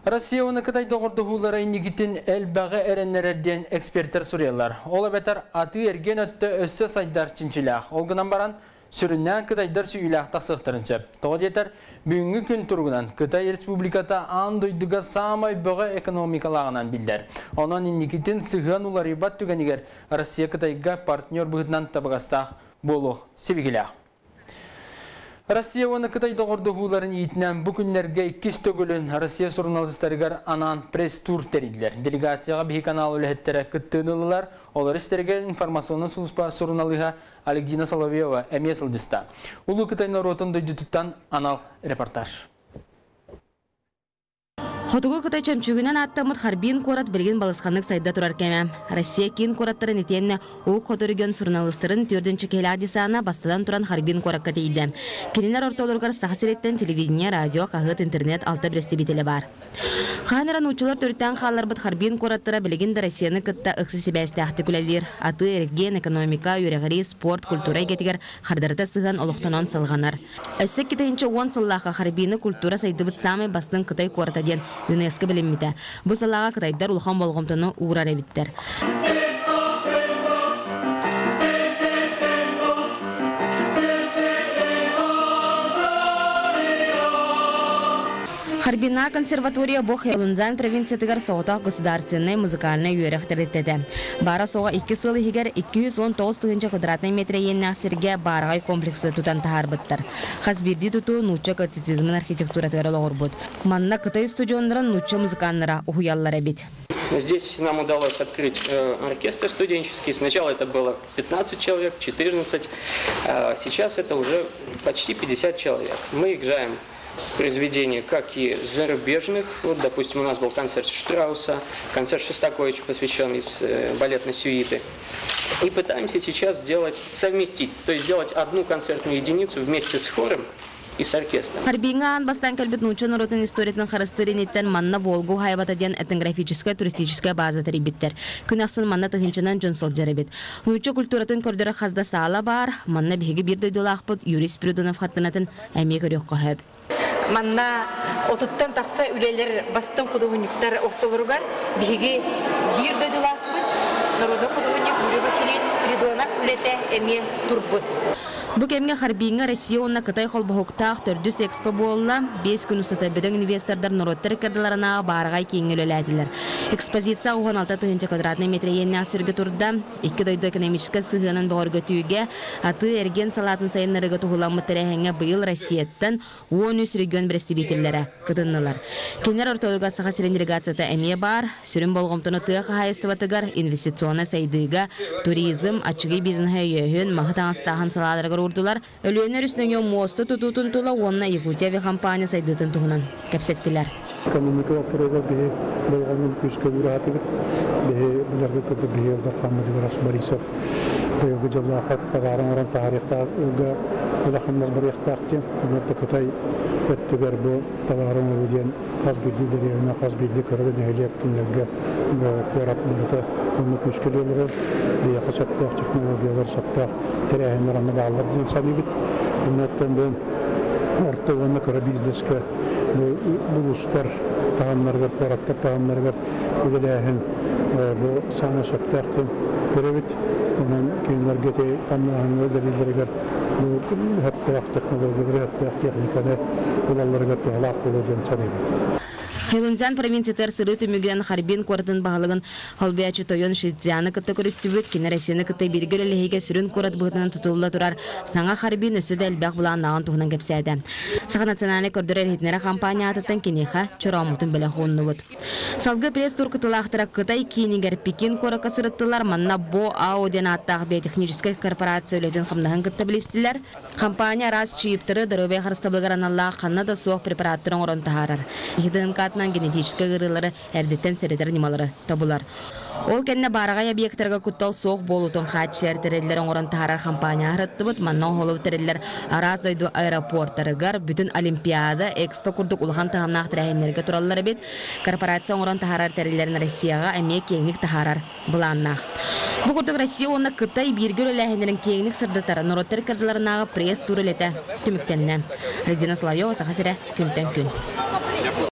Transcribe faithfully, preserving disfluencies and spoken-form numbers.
Россия оны Кытай доғырдығулары инегітін әлбәғі әреннерерден эксперттер сұрелар. Ол әбәтір аты ерген өтті өссі сайдар чинчилақ. Олғынан баран сүріннен Кытайдар сүйілақ тақсықтырыншы. Тоғы детер, бүгінгі күн тұрғынан Кытай Республиката андойдыға самай бұғы экономикалағынан білдер. Онан инегітін сыған улар ебат түгенігер Россия Кытайға партнер бұғытынан табығастақ болуқ себегілақ. Россия оны Кытай доғырдығуларын етінен бүкінлерге иккіз төгілін Россия журналистерігер анан пресс-тур териділер. Делегацияға бейі канал өліхеттері күттінілілер, олар істерге информационын сұлыспа журналыға Александра Соловьева әмесілдіста. Улы Кытай наротын дөйді тұттан анал репортаж. Хотугу Кытай чөмчүгүнөн аттамыт харбин корат билген балысханнык сайда турар кеме. Россия кийин кораттарын этенне ук хоторугөн журналистерин төрдүнчү келадисана бастадан туран харбин коракка дейди. Кинилер ортолоргар сахасиреттен телевидение, радио, кагыт, интернет алты брестибителе бар. Ханыран учулар төрттен халларбыт харбин кораттара билген Россияны кытта ыксы себәсте ахтыкүлелер. Аты эрген, экономика, юрегри, спорт, культура гетигер хардарыта сыган олуктанон салганар. Өссө китайынча он сыллаха харбины культура сайдыбыт самый бастын Кытай коратаден ЮНЕСКО билиммите. Бу салага Кытайдар улхан болгомтону уурар эбиттер. Харбина консерватория бу Хэлунзан провинциятыгар соғыта государственный музыкальный үйерехтереттеді. Бара соға икки сылы хигер эки жүз он тогуз квадратный метр еннақсерге барағай комплексы тутан тахарбыттар. Хазбирди туту нуча классицизмын архитектуратыгар олғырбыд. Манна Кытай студионларын нуча музыканнара ухуяллар эбит. Здесь нам удалось открыть э, оркестр студенческий. Сначала это было пятнадцать человек, четырнадцать. А сейчас это уже почти пятьдесят человек. Мы играем произведения, как и зарубежных. Вот, допустим, у нас был концерт Штрауса, концерт Шостаковича, посвященный с э, балетной сюиты. И пытаемся сейчас сделать, совместить, то есть сделать одну концертную единицу вместе с хором и с оркестром. Харбинган бастан калбит нуча народын историятын харыстырынеттен манна Волгу хайбатаден этнографическая туристическая база тарибиттер. Күнақсын манна тыгынчынан жонсол жарабит. Нуча культуратын көрдөрө хазда саала бар, манна биһиги бир дойдолаақпыт Юрис Придонов хаттынатын әме көрөк қохаб. Манна отуттан тақса үлелер бастын художниктар ортолоругар биһиги бир дойдолаақпыт народный художник Юрий Васильевич Спиридонов үлете әме турбут. Бу кемге Харбинга Россия онна Кытай холбохуктаах төрдүс экспо болла, бес күн устата бөдөң инвестордар народтар кырдыларына барагай кеңелөләтилер. Экспозиция он алты квадратный метр еннәк сөргө турда, икки дойдо экономическа сыгынын богорго түйгө, аты эрген салатын сайыннарыга тугуламы терәһәңгә быйыл Россияттан он үч регион брестибителләре кытыннылар. Кинер ортолуга саха сирен делегацияда әмие бар, сүрүн болгомтону тыга хайыстыбатыгар инвестиционный сайдыга, туризм, ачыгы бизнесгә йөһөн, махтаңстахан салаларга урдулар. Өлөнөр үстүнө мосты тутутун тула онна Якутия компания сайдытын тугунан кепсеттилер. Экономика вопрога бе болгонун күскө буратып, бе билерге көтө бейлдер Хамадов Рас Борисов. Бе жолла хат тагарын тарихта уга улахмаз бер ихтахти, это Кытай өттүгөр бу товарын үрден хас билди деревна хас билди көрдө нелеп кинлерге көрат барыта оны күскөлөр бе хасаттак технологиялар саттак терәһеннәрне баллар дин сабибит. Унаттан бу ортогонна көрө бизнеске бу устар таамнарга кораттар таамнарга үлеләһен бу саны саттактан көрөбит. Онан кинлерге те тамнаны өдөлүлөргө бу хәтта технологиялар хәтта техниканы булаларга тойлак болудан сабибит. Хэлунзан провинциятер сырыты мүгден Харбин коратын бағылығын холбиячы тойон шидзияны кытты көрістібіт, кені Россияны кытты бергілі лейге сүрін корат бұғытынан тұтылыла тұрар. Саңа Харбин өсі дәл бәқ бұлан нағын тұғынан кепсәді. Саға национальный көрдірер хетнері компания атыттан кенеха чорамутын білі қонны бұд. Салғы пресс-тур кытылақтыра Кытай кейінігер Пекин коракка сырыттылар, манна Бо Ауден аттағы биотехническая корпорация өлетін қымдағын кытты білістілер. Компания раз чиіптірі дұрыбай қарыстабылғар аналла қанна да соқ препараттырын орын тағарар. Генетическая гырылары әрдеттен сәретер немалары табылар. Ол кәнне барағай объекттарға күттал соқ болутын қатшер тәрелдерін орын тағарар компания арыттыбыт, маннан холы тәрелдер араз дойду аэропорттарығар бүтін Олимпиада, экспо күрдік ұлған тағамнақ тәрәйінлерге туралылары бет, корпорация орын тағарар тәрелдерін Россияға әмек кеңік тағарар бұланнақ. Бұл күрдік Россия оны Кытай бергіл өләхендерін кеңік сырдытары нұроттар кірділерінағы пресс-тур өлеті түміктенне. Александра Соловьева, Сахасире, күнтен күн.